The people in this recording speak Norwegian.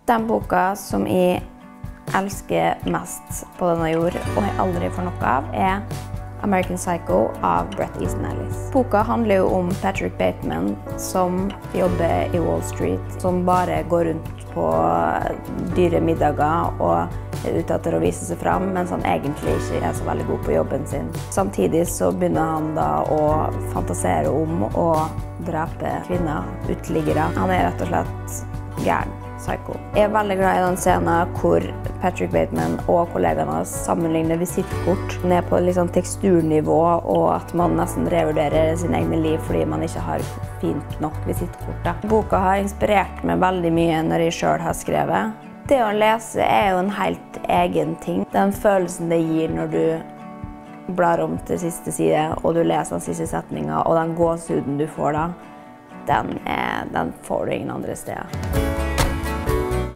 Den boka som jeg elsker mest på denne jord, og jeg aldri får noe av, American Psycho av Bret Easton Ellis. Boka handler jo om Patrick Bateman som jobber i Wall Street, som bare går rundt på dyre middager og ute etter å vise seg fram, mens han egentlig ikke så veldig god på jobben sin. Samtidig så begynner han da å fantasere om å drepe kvinner, uteliggere. Han rett og slett gæren. Psycho. Jeg veldig glad i den scenen hvor Patrick Bateman og kollegene sammenligner visittkort ned på liksom teksturnivå, og at man nesten revurderer sin egen liv fordi man ikke har fint nok visittkort. Boka har inspirert meg veldig mye når jeg selv har skrevet. Det å lese jo en helt egen ting. Den følelsen det gir når du blar om til siste side, og du leser den siste setningen, og den gåsehuden du får da, den får du ingen andre steder.